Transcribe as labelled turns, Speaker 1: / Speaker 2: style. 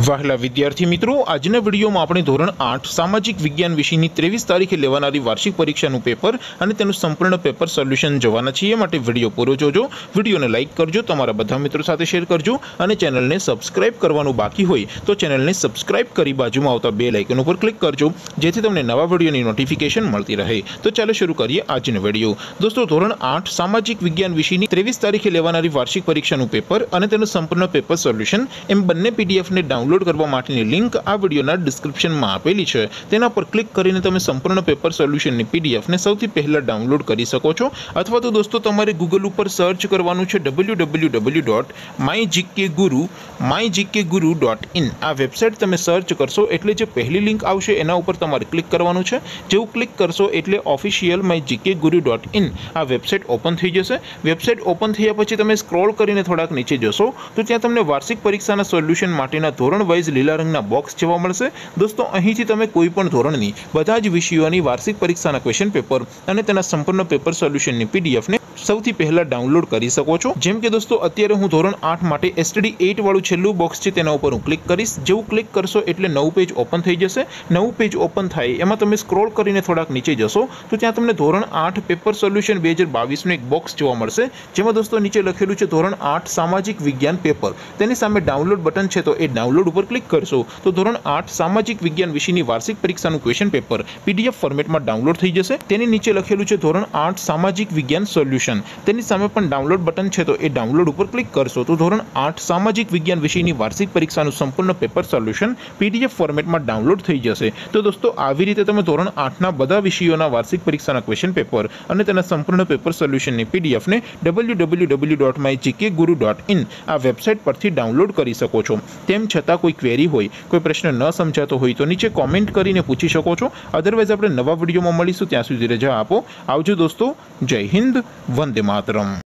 Speaker 1: વહાલા વિદ્યાર્થી મિત્રો, આજના વિડીયોમાં આપણે ધોરણ 8 સામાજિક વિજ્ઞાન વિષયની 23 તારીખે લેવાનારી વાર્ષિક પરીક્ષાનું પેપર અને તેનું સંપૂર્ણ પેપર સોલ્યુશન જોવાના છીએ। માટે વિડીયો પૂરો જોજો, વિડીયોને લાઇક કરજો, તમારા બધા મિત્રો સાથે શેર કરજો અને ચેનલને સબસ્ક્રાઇબ કરવાનું બાકી હોય તો ચેનલને સબસ્ક્રાઇબ કરી બાજુમાં આવતા બેલ આઇકન ઉપર ક્લિક કરજો, જેથી તમને નવા વિડીયોની નોટિફિકેશન મળતી રહે। તો ચાલો શરૂ કરીએ આજનો વિડીયો। દોસ્તો, ધોરણ 8 સામાજિક વિજ્ઞાન વિષયની 23 તારીખે લેવાનારી વાર્ષિક પરીક્ષાનું પેપર અને તેનું સંપૂર્ણ પેપર સોલ્યુશન એમ બંને પીડીએફને डाउनलॉड करवा माटेनी लिंक आ विडियोना डिस्क्रिप्शन में आपेली छे। तेना पर क्लिक करीने तमे संपूर्ण पेपर सोल्यूशन नी पीडीएफ ने सौथी पहला डाउनलॉड करी सको छो। अथवा तो दोस्तों तमारे गूगल पर सर्च करवानुं छे www.mygkguru.in। आ वेबसाइट तमे सर्च करशो एटले जे पहली लिंक आवशे एना उपर तमारे क्लिक करवानुं छे। जेवुं क्लिक करशो एटले ऑफिशियल mygkguru.in आ वेबसाइट ओपन थई जशे। वेबसाइट ओपन थया पछी तमे स्क्रॉल करीने थोड़ाक नीचे जशो तो त्यां तमने वार्षिक परीक्षाना सोल्यूशन माटेना धोरण वाइज लीला रंगना बॉक्स जोवा मळशे। दोस्तों, અહીંથી તમે કોઈ પણ ધોરણની બધા જ વિષયોની વાર્ષિક પરીક્ષાના ક્વેશ્ચન પેપર અને તેના સંપૂર્ણ પેપર સોલ્યુશનની પીડીએફ ને સૌથી પહેલા ડાઉનલોડ કરી શકો છો। જેમ કે દોસ્તો, અત્યારે હું ધોરણ 8 માટે STD 8 વાળું છેલ્લું બોક્સ છે તેના ઉપર હું ક્લિક કરીશ। જેવું ક્લિક કરશો એટલે નવું પેજ ઓપન થઈ જશે। નવું પેજ ઓપન થાય એમાં તમે સ્ક્રોલ કરીને થોડાક નીચે જશો તો ત્યાં તમને ધોરણ 8 પેપર સોલ્યુશન 2022 નું એક બોક્સ જોવા મળશે, જેમાં દોસ્તો નીચે લખેલું છે ધોરણ 8 સામાજિક વિજ્ઞાન પેપર। તેની સામે ડાઉનલોડ બટન છે તો એ ડાઉનલોડ ઉપર ક્લિક करशो तो धोरण 8 सामाजिक विज्ञान विषयनी वार्षिक परीक्षाનું क्वेश्चन पेपर पीडीएफ फॉर्मेटમાં ડાઉનલોડ થઈ જશે। તેની નીચે લખેલું છે ધોરણ 8 સામાજિક વિજ્ઞાન સોલ્યુશન। તેની સામે પણ ડાઉનલોડ બટન છે તો એ ડાઉનલોડ ઉપર ક્લિક કરશો તો ધોરણ 8 સામાજિક વિજ્ઞાન વિષયની વાર્ષિક પરીક્ષાનું સંપૂર્ણ પેપર સોલ્યુશન પીડીએફ ફોર્મેટમાં ડાઉનલોડ થઈ જશે। તો દોસ્તો, આવી રીતે તમે ધોરણ 8 ના બધા વિષયોના વાર્ષિક પરીક્ષાના ક્વેશ્ચન પેપર અને તેના સંપૂર્ણ પેપર સોલ્યુશનની પીડીએફ ને www.mygkguru.in આ વેબસાઇટ પરથી ડાઉનલોડ કરી શકો છો। તેમ છતાં કોઈ क्वेरी होय, कोई प्रश्न न समझातो होय तो नीचे कॉमेंट करीने पूछी शको छो। अदरवाइज आपणे नवा विडियोमां मळीशुं, त्यां सुधी रजा आपो। आवजो दोस्तों। जय हिंद, वंदे मातरम।